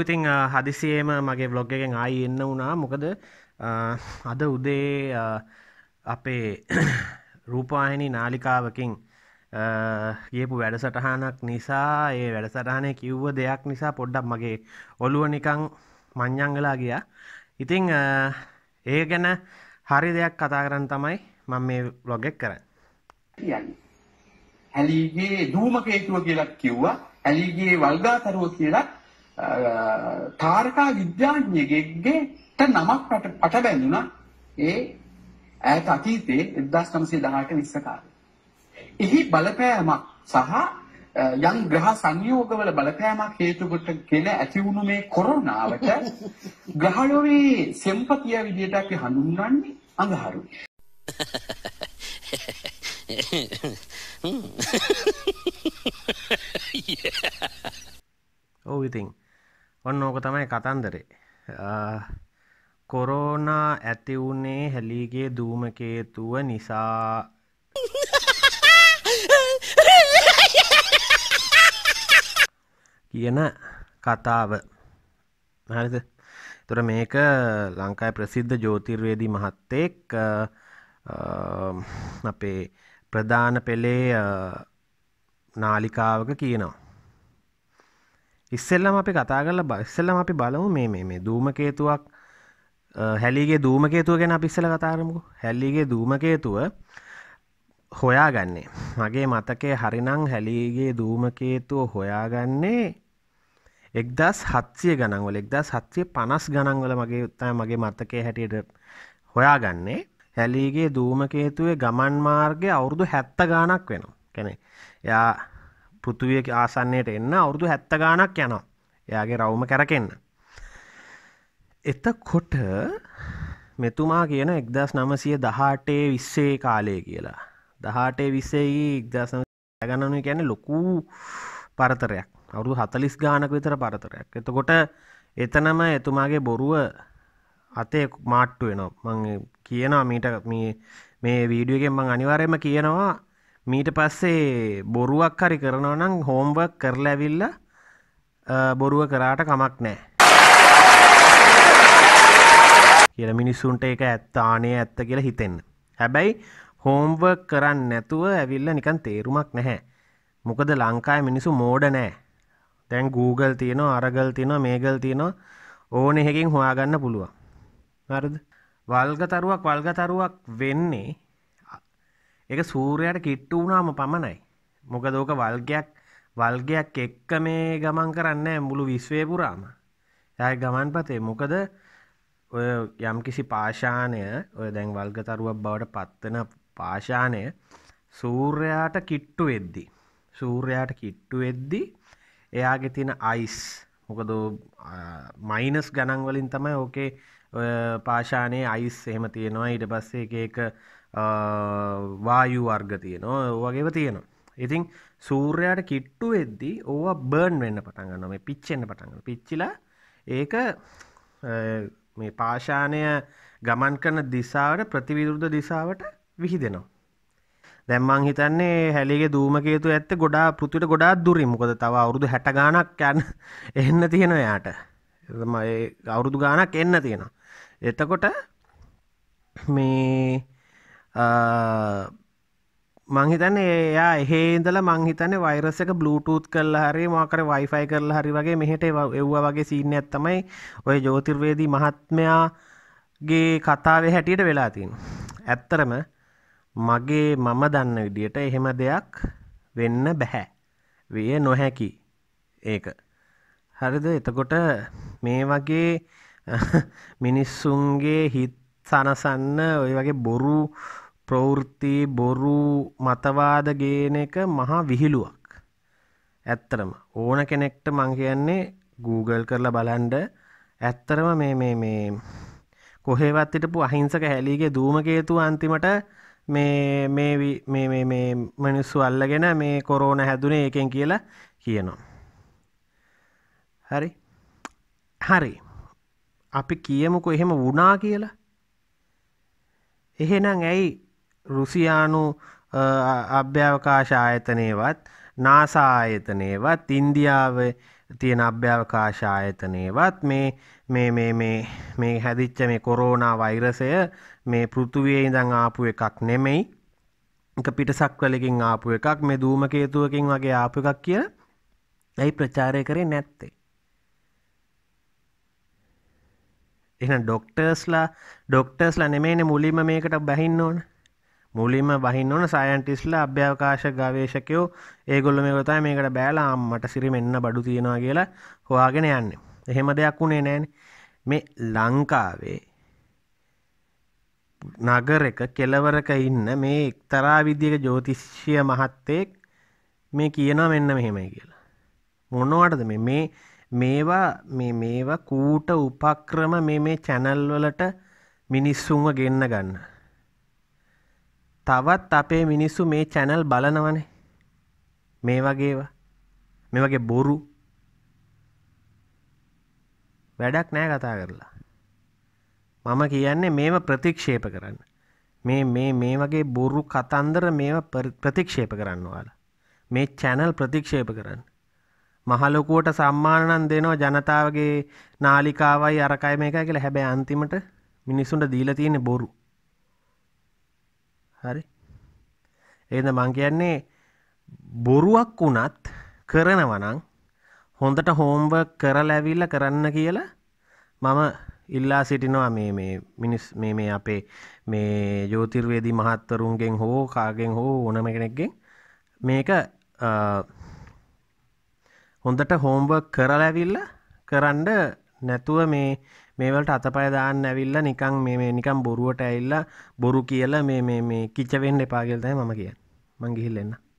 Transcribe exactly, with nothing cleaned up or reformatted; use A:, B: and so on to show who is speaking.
A: ඉතින් හදිසියෙම මගේ බ්ලොග් එකෙන් ආයි එන්න වුණා. මොකද අද උදේ අපේ රූපවාහිනී නාලිකාවකින් ගියපු වැඩසටහනක් නිසා ඒ වැඩසටහනේ කිව්ව දෙයක් නිසා පොඩ්ඩක් මගේ ඔළුව නිකන් මඤ්ඤං වෙලා ගියා. ඉතින් ඒ ගැන හරි දෙයක් කතා කරන්න තමයි මම මේ බ්ලොග් එක කරන්නේ.
B: කියන්නේ ඇලීගේ ධූමකේතුව කියලා කිව්වා. ඇලීගේ වල්ගාතරුව කියලා තාරකා විද්‍යාඥයෙක්ගේට නමක් පට බැඳුණා. ඒ ඈත අතීතයේ එක්දාස් නවසිය දහඅට විස්ස කාලේ. එහි බලපෑමක් සහ යම් ග්‍රහ සංයෝගවල බලපෑමක් හේතු කොටගෙන ඇති වුණු මේ කොරෝනාවට ග්‍රහලෝකයේ සෙම්පතිය විදිහට අපි හඳුන්වන්නේ අඟහරු.
A: ඔව් ඉතින් ඔන්න ඕක තමයි කතන්දරේ. කොරෝනා ඇති වුණේ හැලීගේ ධූමකේතුව නිසා. කියන කතාව. හරිද? ඒතර මේක ලංකාවේ ප්‍රසිද්ධ ජ්‍යොතිර්වේදී මහත්තයෙක් අපේ ප්‍රධාන පෙළේ නාලිකාවක කියනවා. ඉස්සෙල්ලම අපි කතා කරලා ඉස්සෙල්ලම අපි බලමු මේ මේ මේ ධූමකේතුවක් හැලීගේ ධූමකේතුව ගැන අපි ඉස්සෙල්ලා කතා කරමුකෝ. හැලීගේ ධූමකේතුව හොයාගන්නේ මගේ මතකයේ හරිනම් හැලීගේ ධූමකේතුව හොයාගන්නේ එක්දාස් හත්සිය ගණන් වල එක්දාස් හත්සිය පනස් ගණන් වල මගේ තමයි මගේ මතකයේ හැටියට හොයාගන්නේ. හැලීගේ ධූමකේතුවේ ගමන් මාර්ගය අවුරුදු හැත්තෑ ගාණක් වෙනවා. කියන්නේ එයා පෘථුවිය ආසන්නයට එන්න අවුරුදු හැත්තෑ ගාණක් යනවා. එයාගේ රවුම කැරකෙන්න. එතකොට මෙතුමා කියන එක්දාස් නවසිය දහඅටේ විස්සේ කාලය කියලා. දහඅටේ විස්සේ එක්දාස් නවසිය ගණනුයි කියන්නේ ලොකු පරතරයක්. අවුරුදු හතළිස් ගාණක විතර පරතරයක්. එතකොට එතනම එතුමාගේ බොරුව අතේ මාට්ටු වෙනවා. මම කියනවා මීට මේ මේ වීඩියෝ එකෙන් මම අනිවාර්යයෙන්ම කියනවා මීට පස්සේ බොරුවක් හරි කරනවා නම් හෝම්වර්ක් කරලා ඇවිල්ලා බොරුව කරාට කමක් නැහැ. කියලා මිනිස්සුන්ට ඒක ඇත්ත ආනේ ඇත්ත කියලා හිතෙන්න. හැබැයි හෝම්වර්ක් කරන්නේ නැතුව ඇවිල්ලා නිකන් තේරුමක් නැහැ. මොකද ලංකාවේ මිනිස්සු මෝඩ නැහැ. දැන් Google තියෙනවා, අරගල් තියෙනවා, මේගල් තියෙනවා. ඕන එකකින් හොයාගන්න පුළුවන්. හරිද? වල්ගතරුවක් වල්ගතරුවක් වෙන්නේ ඒක සූර්යයාට කිට්ටු වුණාම පමණයි. මොකද ඕක වල්ගයක් වල්ගයක් එක්ක මේ ගමන් කරන්නේ මුළු විශ්වය පුරාම. එයාගේ ගමන්පතේ මොකද ඔය යම්කිසි පාෂාණය ඔය දැන් වල්ගතරුවක් බවට පත්වෙන පාෂාණය සූර්යයාට කිට්ටු වෙද්දි සූර්යයාට කිට්ටු වෙද්දි එයාගේ තියෙන අයිස් මොකද මයිනස් ගණන් වලින් තමයි ඕකේ ඔය පාෂාණයේ අයිස් එහෙම තියෙනවා. ඊට පස්සේ එක එක වායු වර්ග තියෙනවා. ඔය වගේම තියෙනවා. ඉතින් සූර්යයාට කිට්ටු වෙද්දී ඕවා බර්න් වෙන්න පටන් ගන්නවා. මේ පිච්චෙන්න පටන් ගන්නවා. පිච්චිලා ඒක මේ පාෂාණය ගමන් කරන දිශාවට ප්‍රතිවිරුද්ධ දිශාවට විහිදෙනවා. දැන් මං හිතන්නේ හැලීගේ ධූමකේතුව ඇත්තේ ගොඩාක් පෘථිවියට ගොඩාක් දුරින්. මොකද තව අවුරුදු හැට ගාණක් යන්න එන්න තියෙනවා යාට. ඒ අවුරුදු ගාණක් එන්න තියෙනවා. එතකොට මේ මං හිතන්නේ එයා එහෙ ඉඳලා මං හිතන්නේ වෛරස් එක බ්ලූටූත් කරලා හරි මොකක් හරි වයිෆයි කරලා හරි වගේ මෙහෙට එව්වා වගේ සීන් එකක් තමයි ඔය ජ්‍යොතිර්වේදී මහත්මයාගේ කතාවේ හැටියට වෙලා තියෙන්නේ. ඇත්තරම මගේ මම දන්න විදියට එහෙම දෙයක් වෙන්න බෑ. විය නොහැකි ඒක. හරිද? එතකොට මේ වගේ මිනිස්සුන්ගේ හිත සනසන්න ඔය වගේ බොරු ප්‍රවෘත්ති බොරු මතවාද ගේන එක මහා විහිළුවක්. ඇත්තරම ඕන කෙනෙක්ට මං කියන්නේ Google කරලා බලන්න. ඇත්තරම මේ මේ මේ කොහෙවත් හිටපු අහිංසක හැලීගේ ධූමකේතුව අන්තිමට මේ මේ මේ මේ මේ මිනිස්සු අල්ලගෙන මේ කොරෝනා හැදුනේ ඒකෙන් කියලා කියනවා. හරි? හරි. අපි කියමුකෝ එහෙම වුණා කියලා. එහෙනම් ඇයි රුසියානු අභ්‍යවකාශ ආයතනයේවත් නාසා ආයතනයේවත් ඉන්දියාවේ තියෙන අභ්‍යවකාශ ආයතනයවත් මේ මේ මේ මේ මේ හැදිච්ච මේ කොරෝනා වෛරසය මේ පෘථුවියේ ඉඳන් ආපු එකක් නෙමෙයි. එක පිටසක්වලකින් ආපු එකක් මේ ධූමකේතුවකින් වගේ ආපු එකක් කියලා ඇයි ප්‍රචාරය කරේ නැත්තේ? එහෙනම් ඩොක්ටර්ස්ලා ඩොක්ටර්ස්ලා නෙමෙයිනේ මුලින්ම මේකට බහින්න ඕන. මුලින්ම බහින්න ඕන සයන්ටිස්ට්ලා අභ්‍යවකාශ ගවේෂකයෝ ඒගොල්ලෝ මේක තමයි මේකට බෑලා මට සිරිමෙන්න බඩු තියනවා කියලා හොයාගෙන යන්නේ. එහෙම දෙයක් උනේ නැහනේ. මේ ලංකාවේ නගරයක කෙළවරක ඉන්න මේ එක්තරා විදියක ජ්‍යොතිෂ්‍ය මහත්තයෙක් මේ කියනවා මෙන්න මෙහෙමයි කියලා. මොනවටද මේ මේ මේවා මේ මේවා කූට උපක්‍රම මේ මේ channel වලට මිනිස්සුන්ව ගෙන්න ගන්න. තවත් අපේ මිනිස්සු මේ channel බලනවනේ. මේ වගේවා. මේ වගේ බොරු වැඩක් නෑ කතා කරලා. මම කියන්නේ මේව ප්‍රතික්ෂේප කරන්න. මේ මේ මේ වගේ බොරු කතන්දර මේව ප්‍රතික්ෂේප කරන්න ඕලා. මේ channel ප්‍රතික්ෂේප කරන්න. මහ ලොකුවට සම්මාන නම් දෙනවා ජනතාවගේ නාලිකාවයි අරකයි මේකයි කියලා. හැබැයි අන්තිමට මිනිස්සුන්ට දීලා තියෙන්නේ බොරු. හරි. එහෙනම් මං කියන්නේ බොරුවක් වුණත් කරනවා නම් හොඳට හෝම්වර්ක් කරලා ඇවිල්ලා කරන්න කියලා මම ඉල්ලා සිටිනවා මේ මේ මිනිස් මේ මේ අපේ මේ ජ්‍යොතිර්වේදී මහත්වරුන්ගෙන් හෝ කාගෙන් හෝ ඕනම කෙනෙක්ගෙන් මේක හොඳට හෝම්වර්ක් කරලා ඇවිල්ලා කරන්න නැතුව මේ මේ වලට අතපය දාන්න ඇවිල්ලා නිකන් මේ මේ නිකන් බොරුවට ඇවිල්ලා බොරු කියලා මේ මේ මේ කිච වෙන්න එපා කියලා තමයි මම කියන්නේ. මං ගිහිල්ලා එන්න.